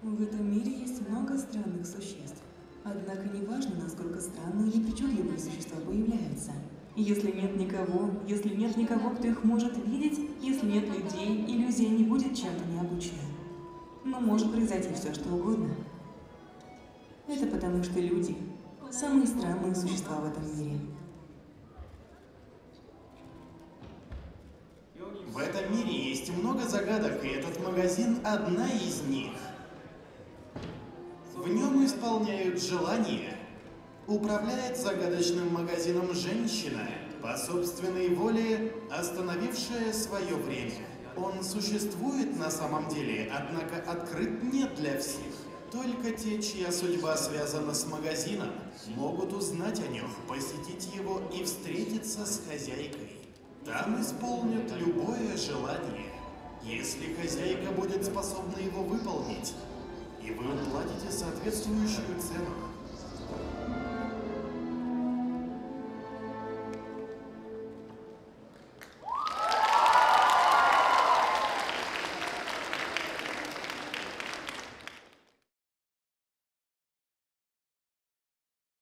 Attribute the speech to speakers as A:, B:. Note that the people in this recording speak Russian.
A: В этом мире есть много странных существ. Однако не важно, насколько странные или причудливые существа появляются. Если нет никого, кто их может видеть, если нет людей, иллюзия не будет чем-то необычным. Но может произойти все, что угодно. Это потому, что люди – самые странные существа в этом мире.
B: В этом мире есть много загадок, и этот магазин – одна из них. В нем исполняют желания. Управляет загадочным магазином женщина, по собственной воле остановившая свое время. Он существует на самом деле, однако открыт не для всех. Только те, чья судьба связана с магазином, могут узнать о нем, посетить его и встретиться с хозяйкой. Там исполнят любое желание, если хозяйка будет способна его выполнить, и вы уплатите соответствующую цену.